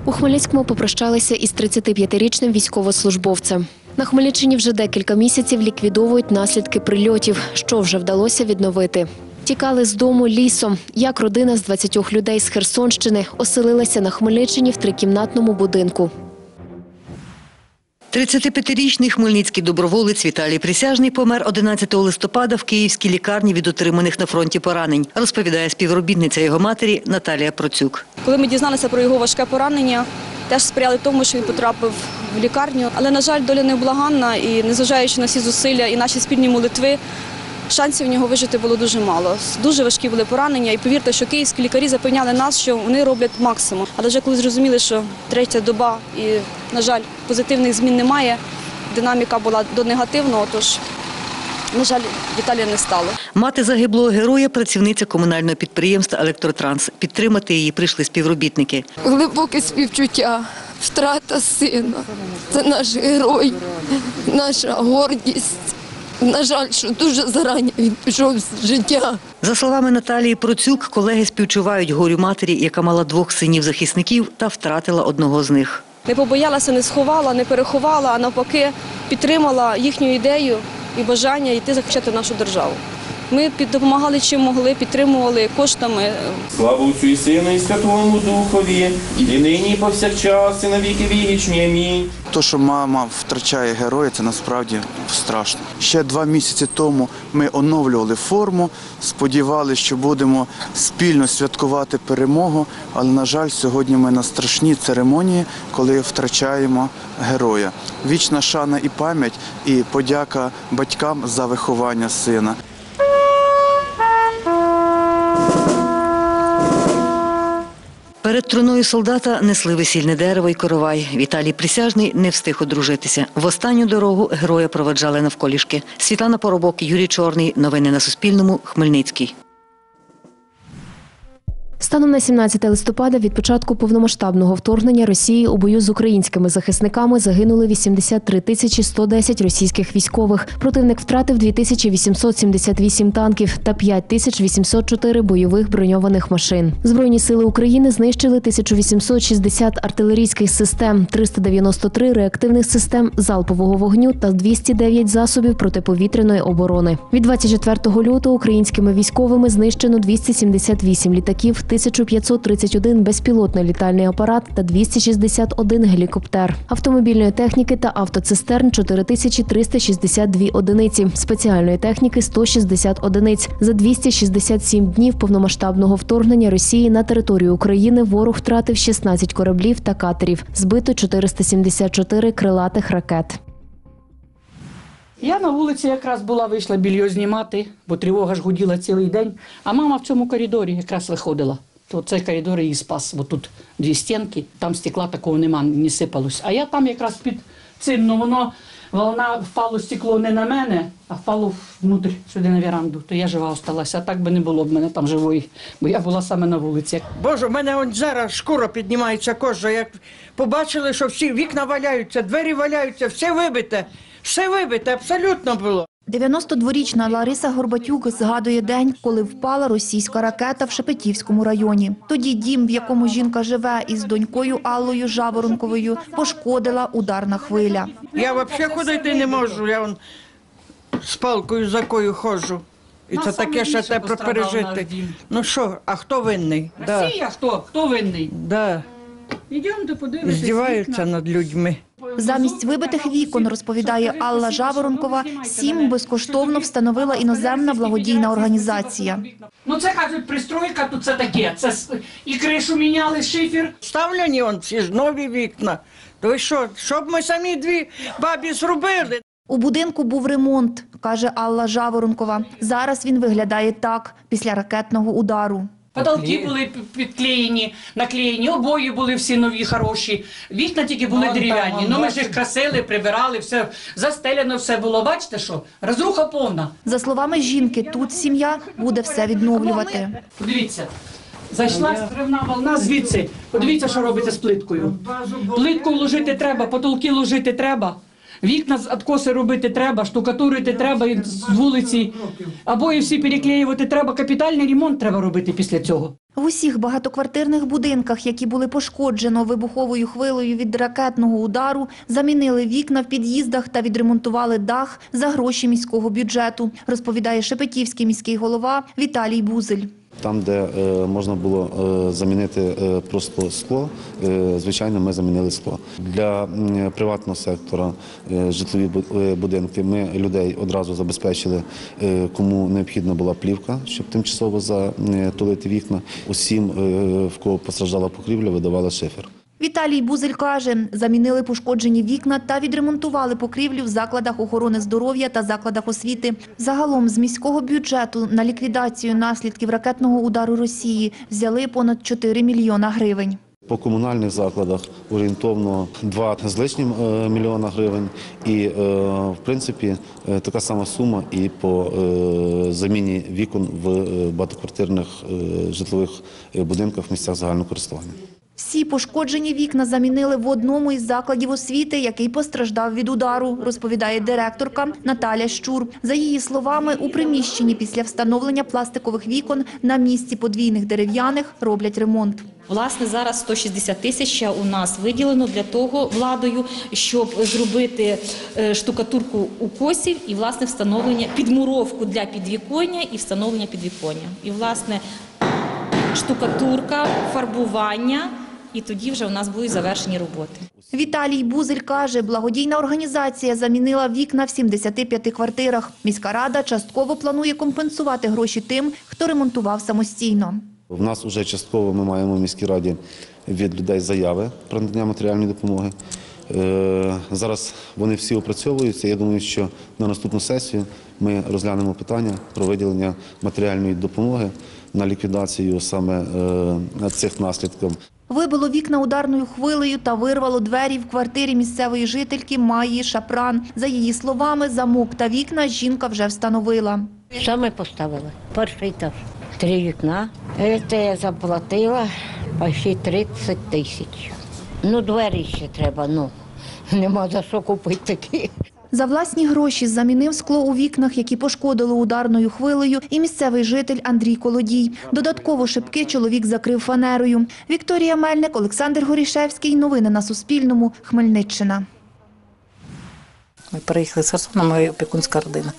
У Хмельницькому попрощалися із 35-річним військовослужбовцем. На Хмельниччині вже декілька місяців ліквідовують наслідки прильотів, що вже вдалося відновити. Тікали з дому лісом. Як родина з 20 людей з Херсонщини оселилася на Хмельниччині в трикімнатному будинку. 35-річний хмельницький доброволець Віталій Присяжний помер 11 листопада в київській лікарні від отриманих на фронті поранень, розповідає співробітниця його матері Наталія Процюк. Коли ми дізналися про його важке поранення, теж сприяли тому, що він потрапив в лікарню. Але, на жаль, доля невблаганна і, незважаючи на всі зусилля і наші спільні молитви, шансів в нього вижити було дуже мало. Дуже важкі були поранення. І повірте, що київські лікарі запевняли нас, що вони роблять максимум. Але вже коли зрозуміли, що третя доба і, на жаль, позитивних змін немає, динаміка була до негативного, тож, на жаль, Віталія не стало. Мати загиблого героя – працівниця комунального підприємства «Електротранс». Підтримати її прийшли співробітники. Глибоке співчуття, втрата сина. Це наш герой, наша гордість. На жаль, що дуже зарані він пішов з життя. За словами Наталії Процюк, колеги співчувають горю матері, яка мала 2 синів-захисників та втратила одного з них. Не побоялася, не сховала, не переховала, а навпаки підтримала їхню ідею і бажання йти захищати нашу державу. Ми допомагали чим могли, підтримували коштами. Слава Отцю і Сину і Святому Духові, і нині, і повсякчас, і на віки вічні. Амінь. Те, що мама втрачає героя, це насправді страшно. Ще 2 місяці тому ми оновлювали форму, сподівалися, що будемо спільно святкувати перемогу, але, на жаль, сьогодні ми на страшній церемонії, коли втрачаємо героя. Вічна шана і пам'ять, і подяка батькам за виховання сина. Перед труною солдата несли весільне дерево і коровай. Віталій Присяжний не встиг одружитися. В останню дорогу героя проведжали навколішки. Світлана Поробок, Юрій Чорний. Новини на Суспільному. Хмельницький. Станом на 17 листопада від початку повномасштабного вторгнення Росії у бою з українськими захисниками загинули 83 110 російських військових. Противник втратив 2878 танків та 5804 бойових броньованих машин. Збройні сили України знищили 1860 артилерійських систем, 393 реактивних систем залпового вогню та 209 засобів протиповітряної оборони. Від 24 лютого українськими військовими знищено 278 літаків, 1531 безпілотний літальний апарат та 261 гелікоптер. Автомобільної техніки та автоцистерн – 4362 одиниці, спеціальної техніки – 160 одиниць. За 267 днів повномасштабного вторгнення Росії на територію України ворог втратив 16 кораблів та катерів, збито 474 крилатих ракет. Я на вулиці якраз вийшла більйо знімати, бо тривога ж гуділа цілий день, а мама в цьому коридорі якраз виходила. То цей коридор її спас, бо тут 2 стінки, там стекла такого нема, не сипалось. А я там якраз під цим, волна впало стекло не на мене, а впало внутрь, сюди на веранду. То я жива осталася, а так би не було б мене там живої, бо я була саме на вулиці. Боже, в мене он зараз шкура піднімається, кожа, як побачили, що всі вікна валяються, двері валяються, все вибите, абсолютно було. 92-річна Лариса Горбатюк згадує день, коли впала російська ракета в Шепетівському районі. Тоді дім, в якому жінка живе із донькою Аллою Жаворонковою, пошкодила ударна хвиля. Я взагалі ходити не можу, я вон з палкою за кою ходжу. І це таке, що треба пережити. Ну що, а хто винний? Росія хто? Хто винний? Да. Ідемте подивитися. Здіваються над людьми. Замість вибитих вікон, розповідає Алла Жаворонкова, 7 безкоштовно встановила іноземна благодійна організація. Ну це, кажуть, пристройка, то це таке. Це і кришу міняли, шифер. Ставлені он ці ж нові вікна. То ви що, щоб ми самі 2 бабі зробили? У будинку був ремонт, каже Алла Жаворонкова. Зараз він виглядає так, після ракетного удару. Потолки були підклеєні, наклеєні, обої були всі нові, хороші. Вікна тільки були дерев'яні. Ну ми ж їх красили, прибирали, все застеляно все було. Бачите що? Розруха повна. За словами жінки, тут сім'я буде все відновлювати. Подивіться, зайшла зривна волна звідси. Подивіться, що робиться з плиткою. Плитку ложити треба, потолки ложити треба. Вікна з откоси робити треба, штукатурити треба з вулиці, обої всі переклеювати треба, капітальний ремонт треба робити після цього. В усіх багатоквартирних будинках, які були пошкоджено вибуховою хвилею від ракетного удару, замінили вікна в під'їздах та відремонтували дах за гроші міського бюджету, розповідає Шепетівський міський голова Віталій Бузель. Там, де можна було замінити просто скло, звичайно, ми замінили скло. Для приватного сектора, житлові будинки, ми людей одразу забезпечили, кому необхідна була плівка, щоб тимчасово затулити вікна. Усім, в кого постраждала покрівля, видавали шифер. Віталій Бузель каже, замінили пошкоджені вікна та відремонтували покрівлю в закладах охорони здоров'я та закладах освіти. Загалом з міського бюджету на ліквідацію наслідків ракетного удару Росії взяли понад 4 мільйона гривень. По комунальних закладах орієнтовно 2 з лишнім мільйона гривень. І, в принципі, така сама сума і по заміні вікон в багатоквартирних житлових будинках в місцях загального користування. Всі пошкоджені вікна замінили в одному із закладів освіти, який постраждав від удару, розповідає директорка Наталя Щур. За її словами, у приміщенні після встановлення пластикових вікон на місці подвійних дерев'яних роблять ремонт. Власне, зараз 160 тисяч у нас виділено для того владою, щоб зробити штукатурку укосів і, власне, встановлення, підмуровку для підвіконня і встановлення підвіконня. І, власне, штукатурка, фарбування, і тоді вже у нас будуть завершені роботи. Віталій Бузель каже, благодійна організація замінила вікна в 75 квартирах. Міська рада частково планує компенсувати гроші тим, хто ремонтував самостійно. У нас вже частково ми маємо в міській раді від людей заяви про надання матеріальної допомоги. Зараз вони всі опрацьовуються. Я думаю, що на наступну сесію ми розглянемо питання про виділення матеріальної допомоги на ліквідацію саме цих наслідків. Вибило вікна ударною хвилею та вирвало двері в квартирі місцевої жительки Майї Шапран. За її словами, замок та вікна жінка вже встановила. Що ми поставили? Перший етаж. 3 вікна. Це я заплатила почти 30 тисяч. Двері ще треба, нема за що купити такі. За власні гроші замінив скло у вікнах, які пошкодили ударною хвилею, і місцевий житель Андрій Колодій. Додатково шибки чоловік закрив фанерою. Вікторія Мельник, Олександр Горішевський. Новини на Суспільному. Хмельниччина. Ми приїхали з Херсона, ми опікунська родина.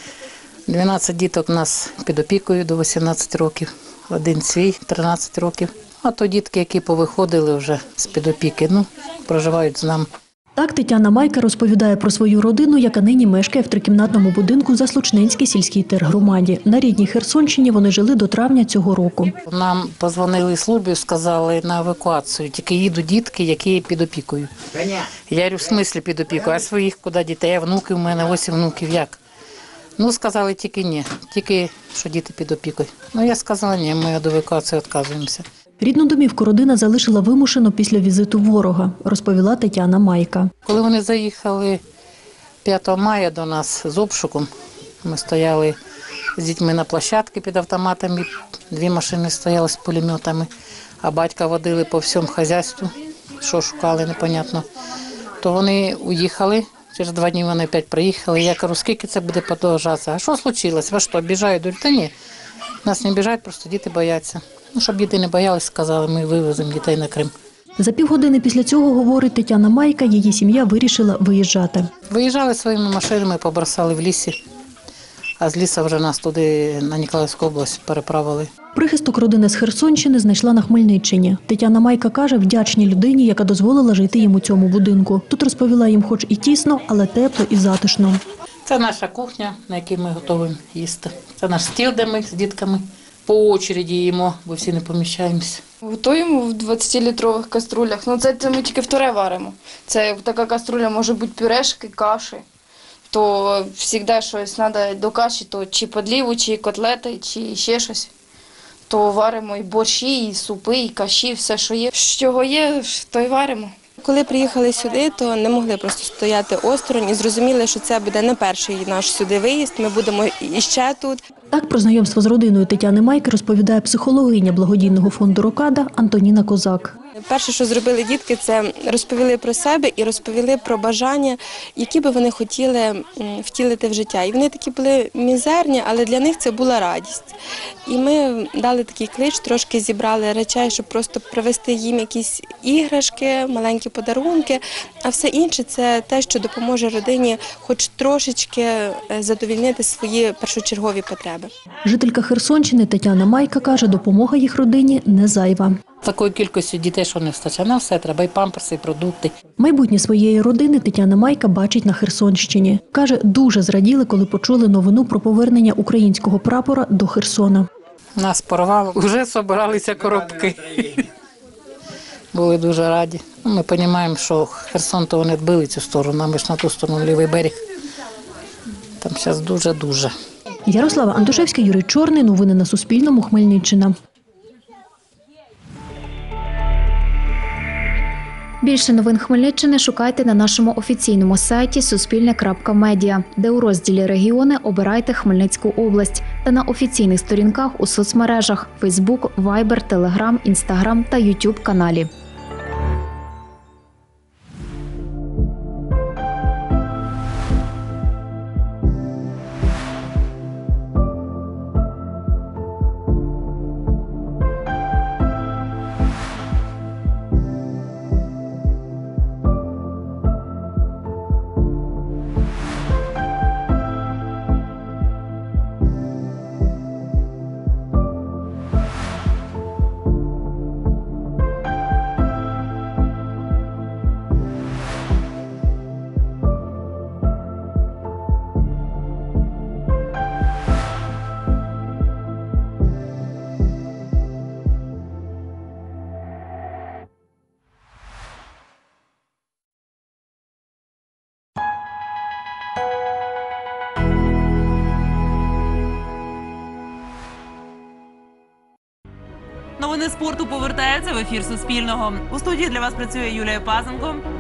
12 діток у нас під опікою до 18 років, один свій 13 років. А то дітки, які повиходили вже з-під опіки, проживають з нами. Так Тетяна Майка розповідає про свою родину, яка нині мешкає в трикімнатному будинку в Заслучненській сільській тергромаді. На рідній Херсонщині вони жили до травня цього року. Нам позвонили з служби, сказали на евакуацію, тільки їдуть дітки, які під опікою. Я говорю, в смислі під опікою, а своїх куди дітей? А внуки в мене, 8 внуків, як? Сказали тільки ні, тільки що діти під опікою. Я сказала ні, ми від евакуації відказуємося. Рідну домівку родина залишила вимушено після візиту ворога, розповіла Тетяна Майка. Коли вони заїхали 5 мая до нас з обшуком, ми стояли з дітьми на площадці під автоматами, 2 машини стояли з пулеметами, а батька водили по всьому хазяйству, що шукали, непонятно. То вони уїхали, через 2 дні вони опять приїхали. Я кажу, скільки це буде продовжатися? А що случилось? Ви що, біжають? Говорю, та ні, нас не біжають, просто діти бояться. Щоб діти не боялись, сказали, ми вивеземо дітей на Крим. За півгодини після цього, говорить Тетяна Майка, її сім'я вирішила виїжджати. Виїжджали своїми машинами, побросали в лісі, а з лісу вже нас туди, на Ніколаївську область, переправили. Прихисток родини з Херсонщини знайшла на Хмельниччині. Тетяна Майка каже, вдячній людині, яка дозволила жити їм у цьому будинку. Тут розповіла їм хоч і тісно, але тепло і затишно. Це наша кухня, на якій ми готуємо їсти. Це наш стіл, де ми з дітками по очереді їмо, бо всі не поміщаємося. Готуємо в 20-літрових каструлях. Це ми тільки вторе варимо. Це така каструля може бути пюрешки, каші. То завжди щось треба до каші, то чи подліву, чи котлети, чи ще щось. То варимо і борщі, і супи, і каші, все, що є. З чого є, то й варимо. Коли приїхали сюди, то не могли просто стояти осторонь і зрозуміли, що це буде не перший наш сюди виїзд, ми будемо іще тут. Так про знайомство з родиною Тетяни Майки розповідає психологиня благодійного фонду «Рокада» Антоніна Козак. Перше, що зробили дітки, це розповіли про себе і розповіли про бажання, які би вони хотіли втілити в життя. І вони такі були мізерні, але для них це була радість. І ми дали такий клич, трошки зібрали речей, щоб просто привезти їм якісь іграшки, маленькі подарунки, а все інше – це те, що допоможе родині хоч трошечки задовольнити свої першочергові потреби. Жителька Херсонщини Тетяна Майка каже, допомога їх родині не зайва. Такою кількістю дітей, що не вистачає, нам все треба, і памперси, і продукти. Майбутнє своєї родини Тетяна Майка бачить на Херсонщині. Каже, дуже зраділи, коли почули новину про повернення українського прапора до Херсона. Нас порвало, вже збиралися коробки. Були дуже раді. Ми розуміємо, що Херсон то вони відбили цю сторону, а ми ж на ту сторону, лівий берег. Там зараз дуже-дуже. Ярослава Антошевська, Юрій Чорний. Новини на Суспільному. Хмельниччина. Більше новин Хмельниччини шукайте на нашому офіційному сайті suspilne.media, де у розділі «Регіони» обирайте Хмельницьку область та на офіційних сторінках у соцмережах – Facebook, Viber, Telegram, Instagram та YouTube каналі. Новини спорту повертаються в ефір Суспільного. У студії для вас працює Юлія Пазенко.